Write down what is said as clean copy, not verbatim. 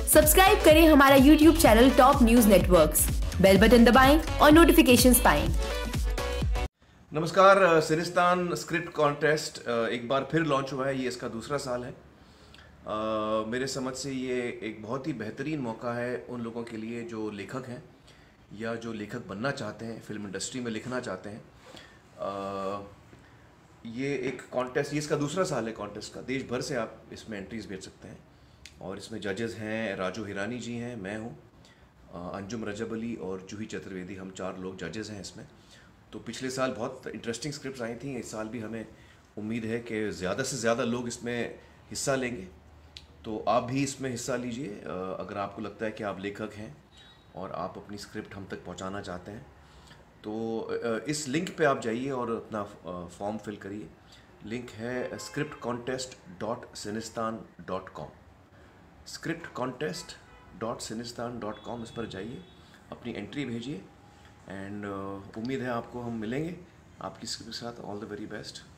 Subscribe करें हमारा YouTube channel top news networks, bell button दबाएं और नोटिफिकेशंस पाएं। नमस्कार। सिनिस्तान स्क्रिप्ट कॉन्टेस्ट एक बार फिर लॉन्च हुआ है। ये इसका दूसरा साल है। मेरे समझ से ये एक बहुत ही बेहतरीन मौका है उन लोगों के लिए जो लेखक हैं या जो लेखक बनना चाहते हैं, फिल्म इंडस्ट्री में लिखना चाहते हैं। ये एक कॉन्टेस्ट, ये इसका दूसरा साल है कॉन्टेस्ट का। देश भर से आप इसमें एंट्रीज भेज सकते हैं और इसमें जजेस हैं, राजू हिरानी जी हैं, मैं हूँ, अंजुम रजब अली और जूही चतुर्वेदी, हम 4 लोग जजेस हैं इसमें। तो पिछले साल बहुत इंटरेस्टिंग स्क्रिप्ट्स आई थी। इस साल भी हमें उम्मीद है कि ज़्यादा से ज़्यादा लोग इसमें हिस्सा लेंगे। तो आप भी इसमें हिस्सा लीजिए। अगर आपको लगता है कि आप लेखक हैं और आप अपनी स्क्रिप्ट हम तक पहुंचाना चाहते हैं तो इस लिंक पे आप जाइए और अपना फॉर्म फिल करिए। लिंक है scriptcontest.cinistan.com, scriptcontest.cinistan.com। इस पर जाइए, अपनी एंट्री भेजिए एंड उम्मीद है आपको हम मिलेंगे आपकी स्क्रिप्ट के साथ। All the very best.